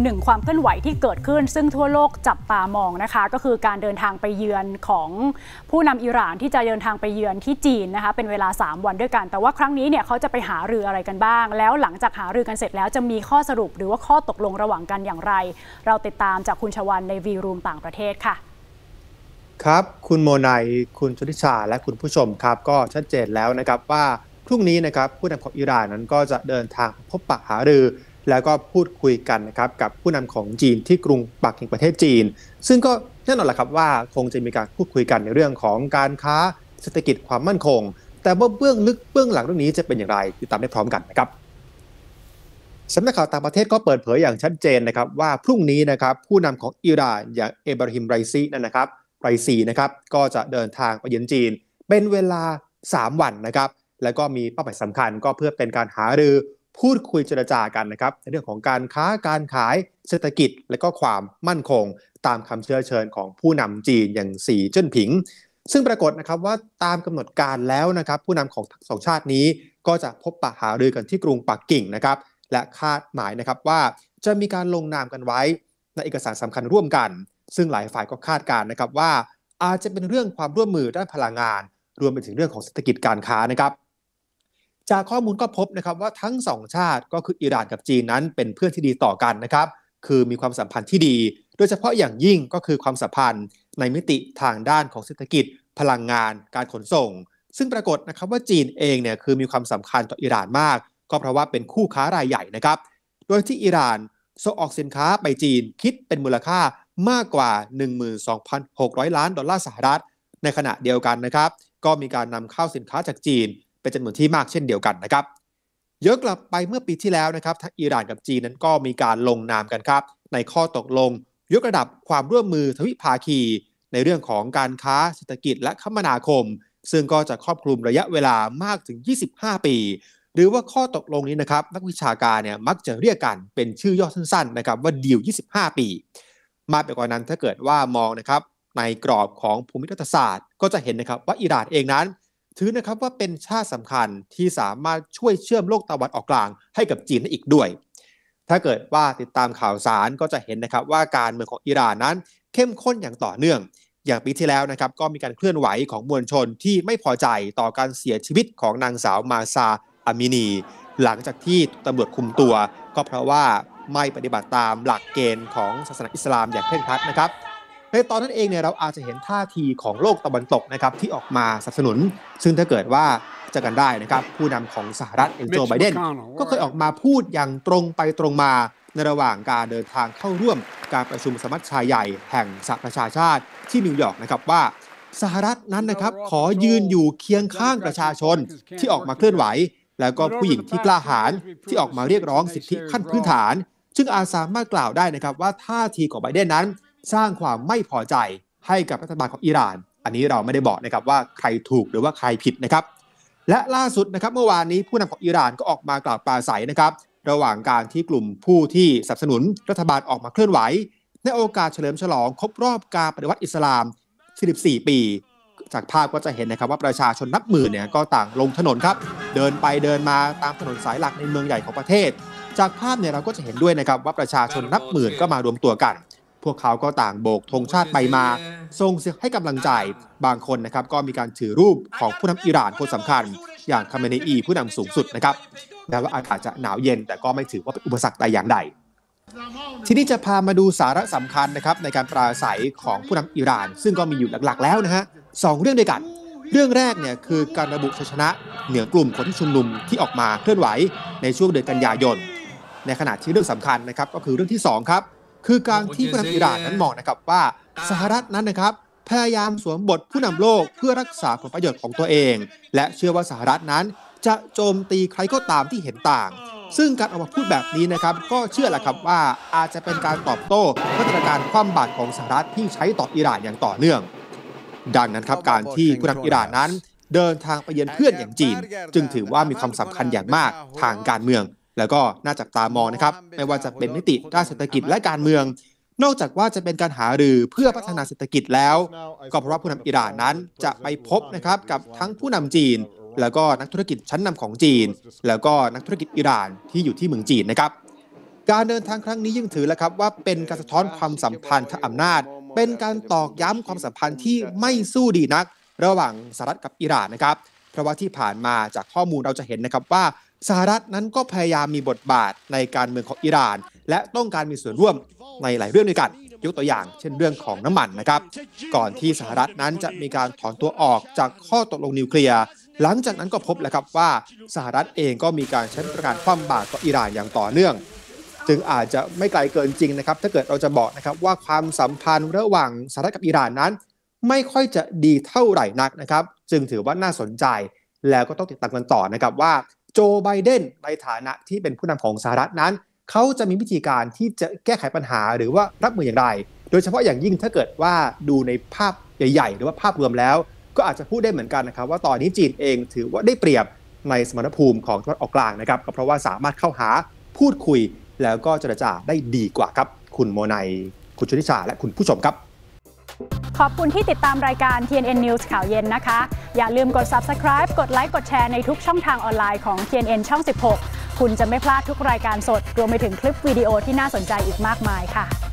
นึ่งความเคลื่อนไหวที่เกิดขึ้นซึ่งทั่วโลกจับตามองนะคะก็คือการเดินทางไปเยือนของผู้นำอิหร่านที่จะเดินทางไปเยือนที่จีนนะคะเป็นเวลา3วันด้วยกันแต่ว่าครั้งนี้เนี่ยเขาจะไปหารืออะไรกันบ้างแล้วหลังจากหารือกันเสร็จแล้วจะมีข้อสรุปหรือว่าข้อตกลงระหว่างกันอย่างไรเราติดตามจากคุณชวันในวีรูมต่างประเทศค่ะครับคุณโมนัยคุณชุติชาและคุณผู้ชมครับก็ชัดเจนแล้วนะครับว่าพรุ่งนี้นะครับผู้นำของอิหร่านนั้นก็จะเดินทางพบปะหารือแล้วก็พูดคุยกันนะครับกับผู้นำของจีนที่กรุงปักกิ่งประเทศจีนซึ่งก็แน่นอนแหละครับว่าคงจะมีการพูดคุยกันในเรื่องของการค้าเศรษฐกิจความมั่นคงแต่ว่าเบื้องลึกเบื้องหลังเรื่องนี้จะเป็นอย่างไรติดตามได้พร้อมกันนะครับสำนักข่าวต่างประเทศก็เปิดเผยอย่างชัดเจนนะครับว่าพรุ่งนี้นะครับผู้นำของอิหร่านอย่างเอบราฮิมไรซีนะครับไรซีนะครับก็จะเดินทางไปเยือนจีนเป็นเวลา3วันนะครับแล้วก็มีเป้าหมายสำคัญก็เพื่อเป็นการหารือพูดคุยเจรจากันนะครับในเรื่องของการค้าการขายเศรษฐกิจและก็ความมั่นคงตามคำเชื้อเชิญของผู้นำจีนอย่างสีเจิ้นผิงซึ่งปรากฏนะครับว่าตามกำหนดการแล้วนะครับผู้นำของทั้งสองชาตินี้ก็จะพบปะหารือกันที่กรุงปักกิ่งนะครับและคาดหมายนะครับว่าจะมีการลงนามกันไว้ในเอกสารสำคัญร่วมกันซึ่งหลายฝ่ายก็คาดการณ์นะครับว่าอาจจะเป็นเรื่องความร่วมมือด้านพลังงานรวมไปถึงเรื่องของเศรษฐกิจการค้านะครับจากข้อมูลก็พบนะครับว่าทั้งสองชาติก็คืออิหร่านกับจีนนั้นเป็นเพื่อนที่ดีต่อกันนะครับคือมีความสัมพันธ์ที่ดีโดยเฉพาะอย่างยิ่งก็คือความสัมพันธ์ในมิติทางด้านของเศรษฐกิจพลังงานการขนส่งซึ่งปรากฏนะครับว่าจีนเองเนี่ยคือมีความสำคัญต่ออิหร่านมากก็เพราะว่าเป็นคู่ค้ารายใหญ่นะครับโดยที่อิหร่านส่งออกสินค้าไปจีนคิดเป็นมูลค่ามากกว่า 12,600 ล้านดอลลาร์สหรัฐในขณะเดียวกันนะครับก็มีการนำเข้าสินค้าจากจีนเป็นจำนวนที่มากเช่นเดียวกันนะครับย้อนกลับไปเมื่อปีที่แล้วนะครับทั้งอิหร่านกับจีนนั้นก็มีการลงนามกันครับในข้อตกลงยกระดับความร่วมมือทวิภาคีในเรื่องของการค้าเศรษฐกิจและคมนาคมซึ่งก็จะครอบคลุมระยะเวลามากถึง25ปีหรือว่าข้อตกลงนี้นะครับนักวิชาการเนี่ยมักจะเรียกกันเป็นชื่อย่อสั้นๆนะครับว่าดีล25ปีมากไปกว่านั้นถ้าเกิดว่ามองนะครับในกรอบของภูมิรัฐศาสตร์ก็จะเห็นนะครับว่าอิหร่านเองนั้นถือนะครับว่าเป็นชาติสำคัญที่สามารถช่วยเชื่อมโลกตะวันออกกลางให้กับจีนได้อีกด้วยถ้าเกิดว่าติดตามข่าวสารก็จะเห็นนะครับว่าการเมืองของอิหร่านนั้นเข้มข้นอย่างต่อเนื่องอย่างปีที่แล้วนะครับก็มีการเคลื่อนไหวของมวลชนที่ไม่พอใจต่อการเสียชีวิตของนางสาวมาซาอามินีหลังจากที่ตำรวจคุมตัวก็เพราะว่าไม่ปฏิบัติตามหลักเกณฑ์ของศาสนาอิสลามอย่างเคร่งครัดนะครับในตอนนั้นเองเนี่ยเราอาจจะเห็นท่าทีของโลกตะวันตกนะครับที่ออกมาสนับสนุนซึ่งถ้าเกิดว่าจะกันได้นะครับผู้นำของสหรัฐโจไบเดนก็เคยออกมาพูดอย่างตรงไปตรงมาในระหว่างการเดินทางเข้าร่วมการประชุมสมัชชาใหญ่แห่งสหประชาชาติที่นิวยอร์กนะครับว่าสหรัฐนั้นนะครับขอยืนอยู่เคียงข้างประชาชนที่ออกมาเคลื่อนไหวแล้วก็ผู้หญิงที่กล้าหาญที่ออกมาเรียกร้องสิทธิขั้นพื้นฐานซึ่งอาจสามารถกล่าวได้นะครับว่าท่าทีของไบเดนนั้นสร้างความไม่พอใจให้กับรัฐบาลของอิหร่านอันนี้เราไม่ได้บอกนะครับว่าใครถูกหรือว่าใครผิดนะครับและล่าสุดนะครับเมื่อวานนี้ผู้นำของอิหร่านก็ออกมากล่าวปราศัยนะครับระหว่างการที่กลุ่มผู้ที่สนับสนุนรัฐบาลออกมาเคลื่อนไหวในโอกาสเฉลิมฉลองครบรอบการปฏิวัติอิสลาม44ปีจากภาพก็จะเห็นนะครับว่าประชาชนนับหมื่นเนี่ยก็ต่างลงถนนครับเดินไปเดินมาตามถนนสายหลักในเมืองใหญ่ของประเทศจากภาพเนี่ยเราก็จะเห็นด้วยนะครับว่าประชาชนนับหมื่นก็มารวมตัวกันพวกเขาก็ต่างโบกธงชาติไปมาส่งเสียงให้กำลังใจบางคนนะครับก็มีการถือรูปของผู้นำอิหร่านคนสำคัญอย่างคาเมเนอีผู้นำสูงสุดนะครับแม้ว่าอากาศจะหนาวเย็นแต่ก็ไม่ถือว่าเป็นอุปสรรคใดอย่างใดทีนี้จะพามาดูสาระสำคัญนะครับในการปราศัยของผู้นำอิหร่านซึ่งก็มีอยู่หลักๆแล้วนะฮะ2เรื่องด้วยกันเรื่องแรกเนี่ยคือการระบุชัยชนะเหนือกลุ่มคนที่ชุมนุมที่ออกมาเคลื่อนไหวในช่วงเดือนกันยายนในขณะที่เรื่องสำคัญนะครับก็คือเรื่องที่2ครับคือการที่ผู้นำอิหร่านนั้นมองนะครับว่าสหรัฐนั้นนะครับพยายามสวมบทผู้นำโลกเพื่อรักษาผลประโยชน์ของตัวเองและเชื่อว่าสหรัฐนั้นจะโจมตีใครก็ตามที่เห็นต่างซึ่งการออกมาพูดแบบนี้นะครับก็เชื่อแหละครับว่าอาจจะเป็นการตอบโต้มาตรการคว่ำบาตรของสหรัฐที่ใช้ต่ออิหร่านอย่างต่อเนื่องดังนั้นครับการที่ผู้นำอิหร่านนั้นเดินทางไปเยือนเพื่อนอย่างจีนจึงถือว่ามีความสำคัญอย่างมากทางการเมืองแล้วก็น่าจับตามองนะครับไม่ว่าจะเป็นมิติด้านเศรษฐกิจและการเมืองนอกจากว่าจะเป็นการหารือเพื่อพัฒนาเศรษฐกิจแล้วก็เพราะว่าผู้นำอิหร่านนั้นจะไปพบนะครับกับทั้งผู้นำจีนแล้วก็นักธุรกิจชั้นนำของจีนแล้วก็นักธุรกิจอิหร่านที่อยู่ที่เมืองจีนนะครับการเดินทางครั้งนี้ยิ่งถือแล้วครับว่าเป็นการสะท้อนความสัมพันธ์ทางอำนาจเป็นการตอกย้ำความสัมพันธ์ที่ไม่สู้ดีนักระหว่างสหรัฐกับอิหร่านนะครับเพราะว่าที่ผ่านมาจากข้อมูลเราจะเห็นนะครับว่าสหรัฐนั้นก็พยายามมีบทบาทในการเมืองของอิหร่านและต้องการมีส่วนร่วมในหลายเรื่องด้วยกันยกตัวอย่างเช่นเรื่องของน้ำมันนะครับก่อนที่สหรัฐนั้นจะมีการถอนตัวออกจากข้อตกลงนิวเคลียร์หลังจากนั้นก็พบแล้วครับว่าสหรัฐเองก็มีการใช้มาตรการคว่ำบาตรต่ออิหร่านอย่างต่อเนื่องจึงอาจจะไม่ไกลเกินจริงนะครับถ้าเกิดเราจะบอกนะครับว่าความสัมพันธ์ระหว่างสหรัฐกับอิหร่านนั้นไม่ค่อยจะดีเท่าไหร่นักนะครับจึงถือว่าน่าสนใจแล้วก็ต้องติดตามกันต่อนะครับว่าโจไบเดนในฐานะที่เป็นผู้นำของสหรัฐนั้นเขาจะมีวิธีการที่จะแก้ไขปัญหาหรือว่ารับมืออย่างไรโดยเฉพาะอย่างยิ่งถ้าเกิดว่าดูในภาพใหญ่ๆหรือว่าภาพรวมแล้วก็อาจจะพูดได้เหมือนกันนะครับว่าตอนนี้จีนเองถือว่าได้เปรียบในสมรภูมิของตะวันออกกลางนะครับก็เพราะว่าสามารถเข้าหาพูดคุยแล้วก็เจรจาได้ดีกว่าครับคุณโมนัยคุณชนิชาและคุณผู้ชมครับขอบคุณที่ติดตามรายการ TNN News ข่าวเย็นนะคะอย่าลืมกด Subscribe กดไลค์กดแชร์ในทุกช่องทางออนไลน์ของ TNN ช่อง 16 คุณจะไม่พลาดทุกรายการสดรวมไปถึงคลิปวิดีโอที่น่าสนใจอีกมากมายค่ะ